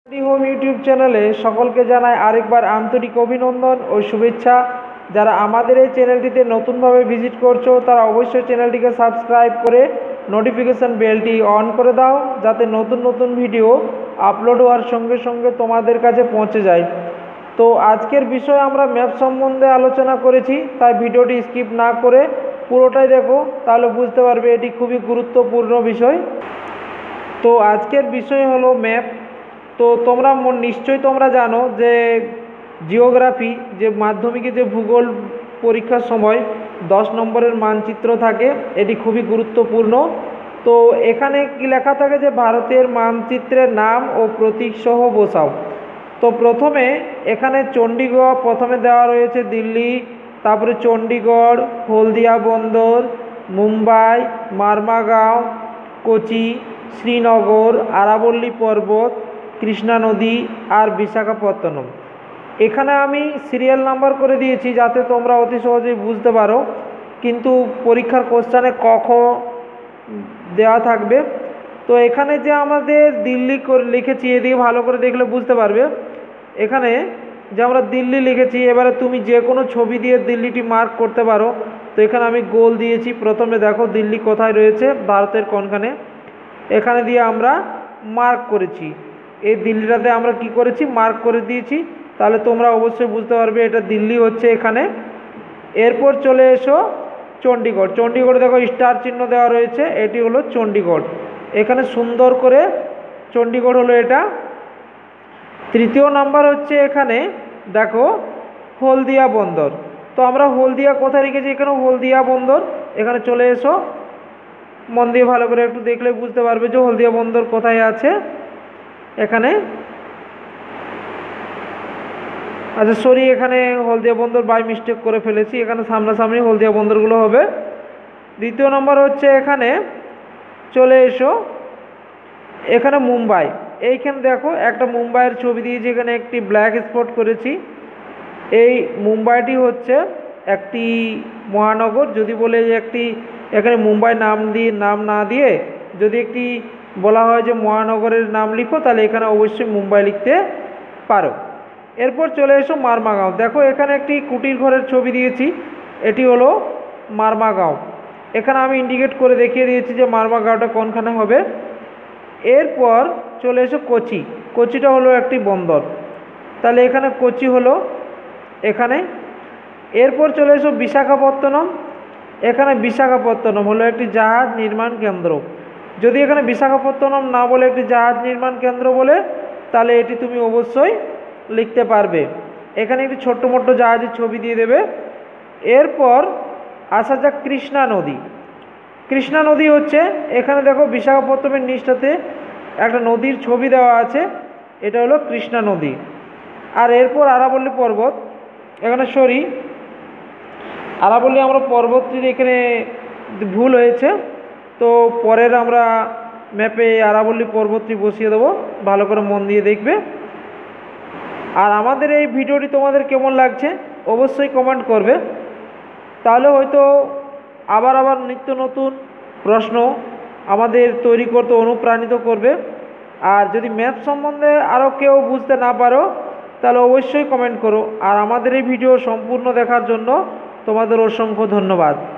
Home YouTube চ্যানেলে সকলকে জানাই আরেকবার আন্তরিক অভিনন্দন ও শুভেচ্ছা। যারা আমাদের এই চ্যানেলটিতে নতুনভাবে ভিজিট করছো তারা অবশ্যই চ্যানেলটিকে সাবস্ক্রাইব করে নোটিফিকেশান বেলটি অন করে দাও, যাতে নতুন নতুন ভিডিও আপলোড হওয়ার সঙ্গে সঙ্গে তোমাদের কাছে পৌঁছে যায়। তো আজকের বিষয়ে আমরা ম্যাপ সম্বন্ধে আলোচনা করেছি, তাই ভিডিওটি স্কিপ না করে পুরোটাই দেখো, তাহলে বুঝতে পারবে এটি খুবই গুরুত্বপূর্ণ বিষয়। তো আজকের বিষয় হলো ম্যাপ। তো নিশ্চয়ই তোমরা জানো যে জিওগ্রাফি, যে মাধ্যমিকে যে ভূগোল পরীক্ষার সময় 10 নম্বরের মানচিত্র থাকে, এটি খুবই গুরুত্বপূর্ণ। তো এখানে কি লেখা থাকে যে ভারতের মানচিত্রের নাম ও প্রতীক সহ বসাও। তো প্রথমে এখানে চণ্ডীগড় প্রথমে দেওয়া রয়েছে, দিল্লি, তারপরে চণ্ডীগড়, হলদিয়া বন্দর, মুম্বাই, মারমাগাঁও, কোচি, শ্রীনগর, আরাবল্লী পর্বত, কৃষ্ণা নদী আর বিশাখাপত্তনম। এখানে আমি সিরিয়াল নাম্বার করে দিয়েছি যাতে তোমরা অতি সহজেই বুঝতে পারো, কিন্তু পরীক্ষার কোশ্চেনে ক দেওয়া থাকবে। তো এখানে যে আমাদের দিল্লি করে লিখেছি, এদিকে ভালো করে দেখলে বুঝতে পারবে। এখানে যে আমরা দিল্লি লিখেছি, এবারে তুমি যে কোনো ছবি দিয়ে দিল্লিটি মার্ক করতে পারো। তো এখানে আমি গোল দিয়েছি। প্রথমে দেখো দিল্লি কোথায় রয়েছে, ভারতের কোনখানে, এখানে দিয়ে আমরা মার্ক করেছি। এই দিল্লিটাতে আমরা কি করেছি, মার্ক করে দিয়েছি। তাহলে তোমরা অবশ্যই বুঝতে পারবে এটা দিল্লি হচ্ছে এখানে। এরপর চলে এসো চণ্ডীগড়। চণ্ডীগড়ে দেখো স্টার চিহ্ন দেওয়া রয়েছে, এটি হলো চণ্ডীগড়। এখানে সুন্দর করে চণ্ডীগড় হলো এটা। তৃতীয় নাম্বার হচ্ছে এখানে দেখো হলদিয়া বন্দর। তো আমরা হলদিয়া কোথায় রেখেছি, এখানে হলদিয়া বন্দর। এখানে চলে এসো, মন দিয়ে ভালো করে একটু দেখলে বুঝতে পারবে যে হলদিয়া বন্দর কোথায় আছে। এখানে আচ্ছা সরি, এখানে হলদিয়া বন্দর বাই মিস্টেক করে ফেলেছি, এখানে সামনাসামনি হলদিয়া বন্দরগুলো হবে। দ্বিতীয় নম্বর হচ্ছে এখানে চলে এসো, এখানে মুম্বাই। এইখানে দেখো একটা মুম্বাইয়ের ছবি দিয়েছি, এখানে একটি ব্ল্যাক স্পট করেছি। এই মুম্বাইটি হচ্ছে একটি মহানগর। যদি বলে যে একটি, এখানে মুম্বাই নাম না দিয়ে যদি একটি বলা হয় যে মহানগরের নাম লিখো, তাহলে এখানে অবশ্যই মুম্বাই লিখতে পারো। এরপর চলে এসো মারমাগাঁও। দেখো এখানে একটি কুটির ঘরের ছবি দিয়েছি, এটি হলো মারমাগাঁও। এখানে আমি ইন্ডিকেট করে দেখিয়ে দিয়েছি যে মারমাগাঁওটা কোনখানে হবে। এরপর চলে এসো কোচি। কোচিটা হলো একটি বন্দর, তাহলে এখানে কোচি হলো এখানে। এরপর চলে এসো বিশাখাপত্তনম। এখানে বিশাখাপত্তনম হলো একটি জাহাজ নির্মাণ কেন্দ্র। যদি এখানে বিশাখাপত্তনম না বলে একটি জাহাজ নির্মাণ কেন্দ্র বলে, তাহলে এটি তুমি অবশ্যই লিখতে পারবে। এখানে একটি ছোট্ট মোট্ট জাহাজের ছবি দিয়ে দেবে। এরপর আসা যাক কৃষ্ণা নদী। কৃষ্ণা নদী হচ্ছে এখানে দেখো বিশাখাপত্তনমের নিচটাতে একটা নদীর ছবি দেওয়া আছে, এটা হলো কৃষ্ণা নদী। আর এরপর আরাবল্লী পর্বত। এখানে সরি, আরাবল্লী আমরা পর্বতটির এখানে ভুল হয়েছে, তো পরের আমরা ম্যাপে আরাবল্লী পর্বতটি বসিয়ে দেবো, ভালো করে মন দিয়ে দেখবে। আর আমাদের এই ভিডিওটি তোমাদের কেমন লাগছে অবশ্যই কমেন্ট করবে, তাহলে হয়তো আবার নিত্য নতুন প্রশ্ন আমাদের তৈরি করতে অনুপ্রাণিত করবে। আর যদি ম্যাপ সম্বন্ধে আরও কেউ বুঝতে না পারো, তাহলে অবশ্যই কমেন্ট করো। আর আমাদের এই ভিডিও সম্পূর্ণ দেখার জন্য তোমাদের অসংখ্য ধন্যবাদ।